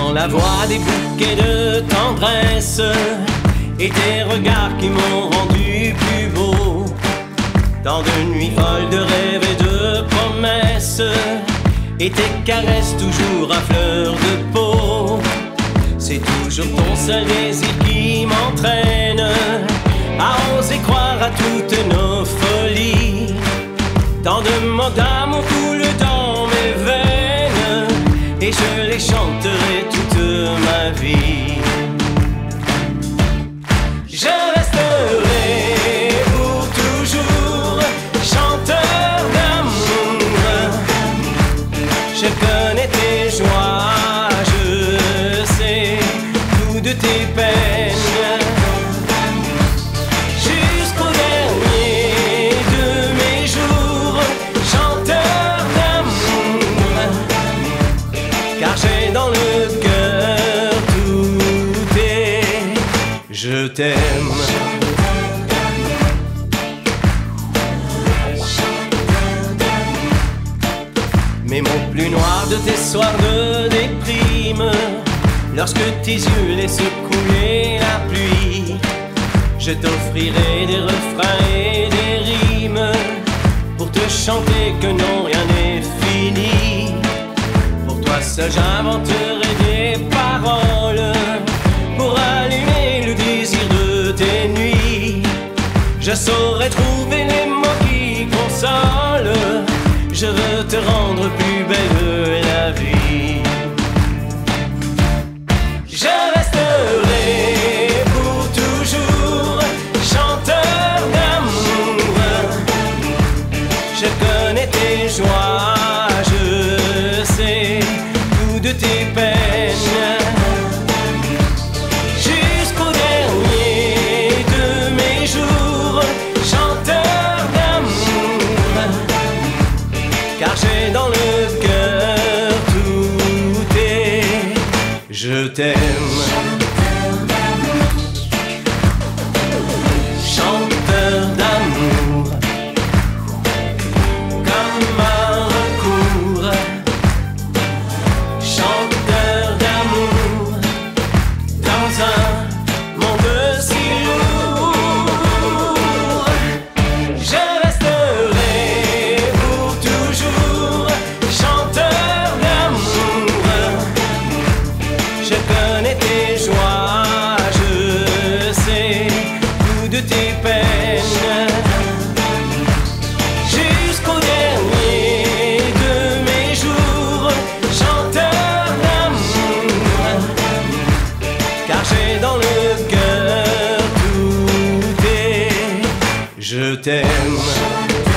la voix des bouquets de tendresse et tes regards qui m'ont rendu plus beau. Tant de nuits folles de rêves et de promesses et tes caresses toujours à fleur de peau. C'est toujours ton seul désir qui m'entraîne à oser croire à toutes nos folies. Tant de mots d'amour coulent dans mes veines et je les chanterai toute ma vie. Je resterai pour toujours chanteur d'amour. Je connais tes joies, je sais tout de tes peines. Jusqu'au dernier de mes jours, chanteur d'amour. Car j'ai dans le cœur tout est je t'aime. Mais mon plus noir de tes soirs de déprime, lorsque tes yeux laissent couler la pluie, je t'offrirai des refrains et des rimes pour te chanter que non, rien n'est fini. Pour toi seul j'inventerai des paroles pour allumer le désir de tes nuits. Je saurai trouver les mots qui consolent. Je veux te rendre plus belle la vie. Je resterai pour toujours chanteur d'amour. Je connais tes joies, je sais tout de tes peines. Jusqu'au dernier de mes jours, chanteur d'amour. Car j'ai dans le cœur tout est je t'aime. Chanteur d'amour, comme un recours. Chanteur d'amour, dans un monde si lourd. Je resterai pour toujours chanteur d'amour. Je connais tes joies, je sais tout de tes peines. Jusqu'au dernier de mes jours, chanteur d'amour. Car j'ai dans le cœur tout est je t'aime.